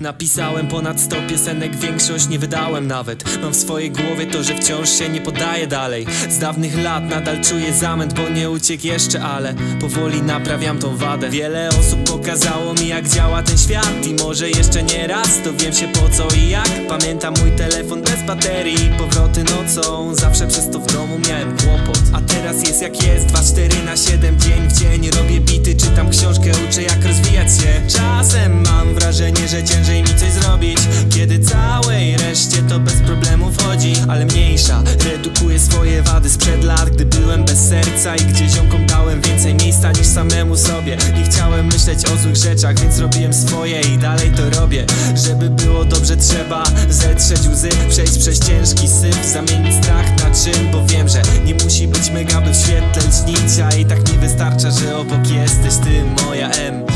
Napisałem ponad 100 piosenek, większość nie wydałem nawet. Mam w swojej głowie to, że wciąż się nie poddaję dalej. Z dawnych lat nadal czuję zamęt, bo nie uciekł jeszcze, ale powoli naprawiam tą wadę. Wiele osób pokazało mi, jak działa ten świat i może jeszcze nie raz dowiemy się po co i jak. Pamiętam mój telefon bez baterii i powroty nocą. Zawsze przez to w domu miałem kłopot, a teraz jest jak jest, 24/7, dzień w dzień. Robię bity, czytam książkę, uczę jak rozwijać się. Czasem mam wrażenie, że ciężej mi coś zrobić, kiedy całej reszcie to bez problemu wchodzi. Ale mniejsza, redukuję swoje wady sprzed lat, gdy byłem bez serca i gdzie ziomkom dałem więcej miejsca niż samemu sobie. Nie chciałem myśleć o złych rzeczach, więc robiłem swoje i dalej to robię. Żeby było dobrze, trzeba zetrzeć łzy, przejść przez ciężki syf, zamienić strach na czyn, bo wiem, że nie musi być mega, by w świetle lśnić, a i tak mi wystarcza, że obok jesteś ty, moja M.